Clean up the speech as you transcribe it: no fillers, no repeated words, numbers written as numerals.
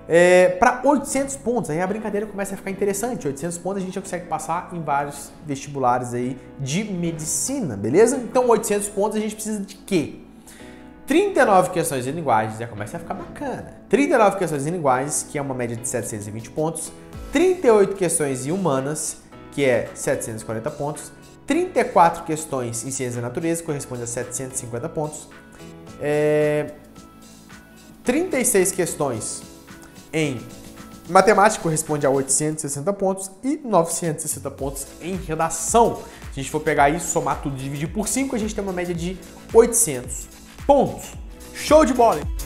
Para 800 pontos, aí a brincadeira começa a ficar interessante. 800 pontos a gente já consegue passar em vários vestibulares aí de medicina, beleza? Então 800 pontos a gente precisa de quê? 39 questões de linguagens, já começa a ficar bacana. 39 questões de linguagens, que é uma média de 720 pontos. 38 questões em humanas, que é 740 pontos. 34 questões em ciência da natureza, corresponde a 750 pontos. 36 questões em matemática, corresponde a 860 pontos. E 960 pontos em redação. Se a gente for pegar isso, somar tudo e dividir por 5, a gente tem uma média de 800 pontos. Show de bola!